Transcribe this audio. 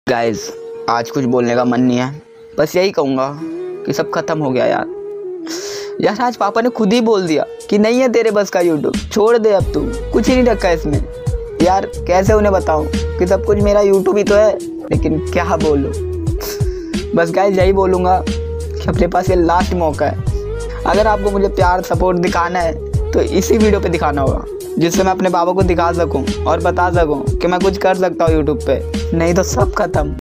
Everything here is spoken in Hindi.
गाइस आज कुछ बोलने का मन नहीं है, बस यही कहूँगा कि सब खत्म हो गया यार। आज पापा ने खुद ही बोल दिया कि नहीं है तेरे बस का यूट्यूब, छोड़ दे अब तू, कुछ ही नहीं रखा इसमें। यार कैसे उन्हें बताऊँ कि सब कुछ मेरा यूट्यूब ही तो है, लेकिन क्या बोलूँ। बस गाइस यही बोलूँगा कि अपने पास ये लास्ट मौका है। अगर आपको मुझे प्यार सपोर्ट दिखाना है तो इसी वीडियो पे दिखाना होगा, जिससे मैं अपने पापा को दिखा सकूं और बता सकूं कि मैं कुछ कर सकता हूं यूट्यूब पे। नहीं तो सब खत्म।